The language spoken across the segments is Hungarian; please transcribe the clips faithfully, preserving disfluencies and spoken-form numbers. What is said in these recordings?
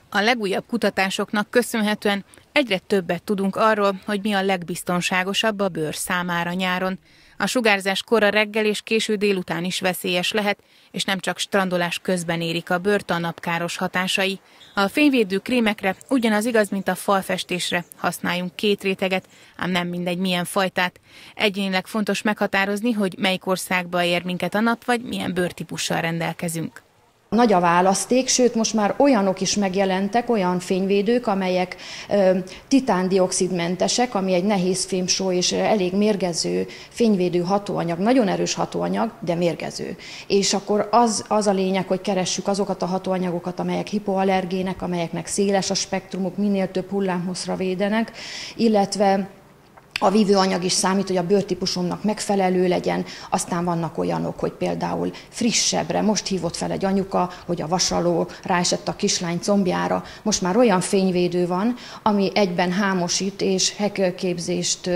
A legújabb kutatásoknak köszönhetően egyre többet tudunk arról, hogy mi a legbiztonságosabb a bőr számára nyáron. A sugárzás kora reggel és késő délután is veszélyes lehet, és nem csak strandolás közben érik a bőrt a napkáros hatásai. A fényvédő krémekre ugyanaz igaz, mint a falfestésre, használjunk két réteget, ám nem mindegy milyen fajtát. Egyénileg fontos meghatározni, hogy melyik országba ér minket a nap, vagy milyen bőrtípussal rendelkezünk. Nagy a választék, sőt most már olyanok is megjelentek, olyan fényvédők, amelyek ö, titándioxidmentesek, ami egy nehéz fémsó és elég mérgező fényvédő hatóanyag, nagyon erős hatóanyag, de mérgező. És akkor az, az a lényeg, hogy keressük azokat a hatóanyagokat, amelyek hipoallergének, amelyeknek széles a spektrumuk, minél több hullámhosszra védenek, illetve a vívőanyag is számít, hogy a bőrtípusomnak megfelelő legyen, aztán vannak olyanok, hogy például frissebbre, most hívott fel egy anyuka, hogy a vasaló ráesett a kislány combjára, most már olyan fényvédő van, ami egyben hámosít és hackerképzést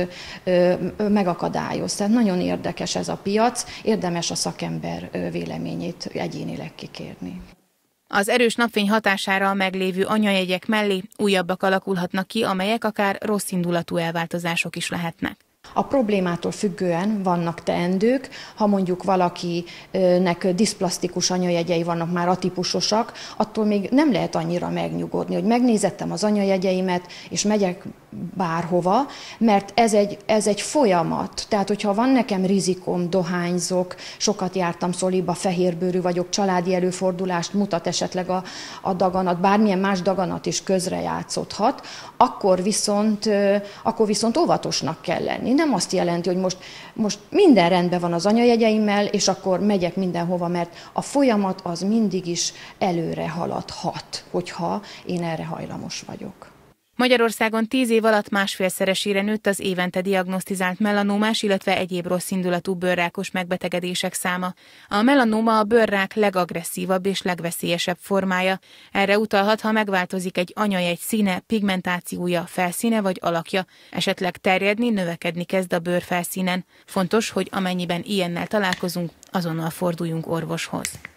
megakadályoz. Tehát nagyon érdekes ez a piac, érdemes a szakember véleményét egyénileg kikérni. Az erős napfény hatására a meglévő anyajegyek mellé újabbak alakulhatnak ki, amelyek akár rosszindulatú elváltozások is lehetnek. A problémától függően vannak teendők, ha mondjuk valakinek diszplasztikus anyajegyei vannak, már atípusosak, attól még nem lehet annyira megnyugodni, hogy megnézettem az anyajegyeimet, és megyek bárhova, mert ez egy, ez egy folyamat. Tehát, hogyha van nekem rizikom, dohányzok, sokat jártam szoliba, fehérbőrű vagyok, családi előfordulást mutat esetleg a, a daganat, bármilyen más daganat is közrejátszódhat, akkor viszont, akkor viszont óvatosnak kell lenni. Nem azt jelenti, hogy most, most minden rendben van az anyajegyeimmel, és akkor megyek mindenhova, mert a folyamat az mindig is előre haladhat, hogyha én erre hajlamos vagyok. Magyarországon tíz év alatt másfélszeresére nőtt az évente diagnosztizált melanómás, illetve egyéb rosszindulatú bőrrákos megbetegedések száma. A melanóma a bőrrák legagresszívabb és legveszélyesebb formája. Erre utalhat, ha megváltozik egy anyajegy színe, pigmentációja, felszíne vagy alakja, esetleg terjedni, növekedni kezd a bőr felszínen. Fontos, hogy amennyiben ilyennel találkozunk, azonnal forduljunk orvoshoz.